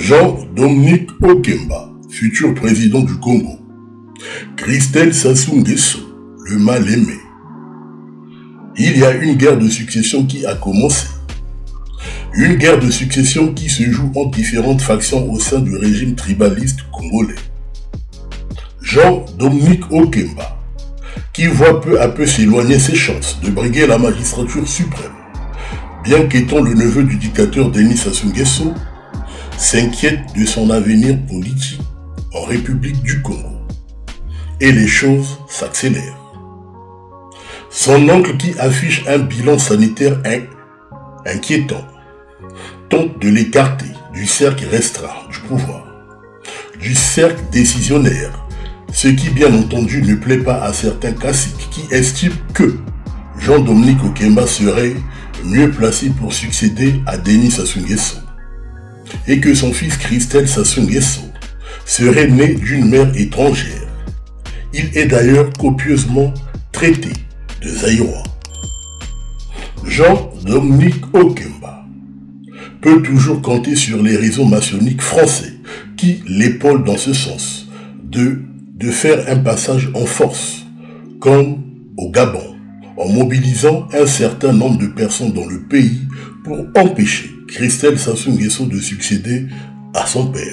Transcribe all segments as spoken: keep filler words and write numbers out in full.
Jean-Dominique Okemba, futur président du Congo. Christelle Sassou Nguesso, le mal-aimé. Il y a une guerre de succession qui a commencé. Une guerre de succession qui se joue entre différentes factions au sein du régime tribaliste congolais. Jean-Dominique Okemba, qui voit peu à peu s'éloigner ses chances de briguer la magistrature suprême, bien qu'étant le neveu du dictateur Denis Sassou Nguesso, s'inquiète de son avenir politique en République du Congo. Et les choses s'accélèrent. Son oncle, qui affiche un bilan sanitaire in inquiétant, tente de l'écarter du cercle restreint du pouvoir, du cercle décisionnaire, ce qui bien entendu ne plaît pas à certains caciques qui estiment que Jean-Dominique Okemba serait mieux placé pour succéder à Denis Sassou Nguesso, et que son fils Christelle Sassou Nguesso serait né d'une mère étrangère. Il est d'ailleurs copieusement traité de Zaïrois. Jean-Dominique Okemba peut toujours compter sur les réseaux maçonniques français qui l'épaulent dans ce sens, de, de faire un passage en force, comme au Gabon, en mobilisant un certain nombre de personnes dans le pays pour empêcher Christelle Sassou Nguesso de succéder à son père.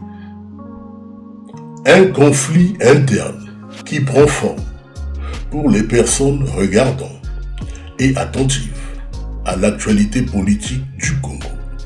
Un conflit interne qui prend forme pour les personnes regardant et attentives à l'actualité politique du Congo.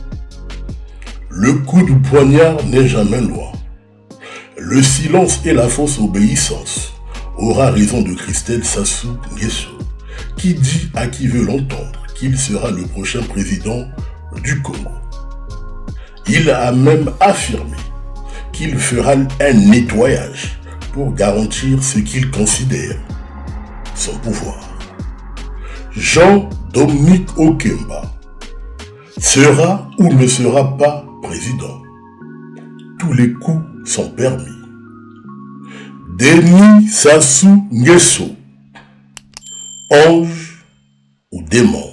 Le coup de poignard n'est jamais loin. Le silence et la fausse obéissance aura raison de Christelle Sassou Nguesso, qui dit à qui veut l'entendre qu'il sera le prochain président du Congo. Il a même affirmé qu'il fera un nettoyage pour garantir ce qu'il considère son pouvoir. Jean-Dominique Okemba sera ou ne sera pas président. Tous les coups sont permis. Denis Sassou Nguesso, ange ou démon?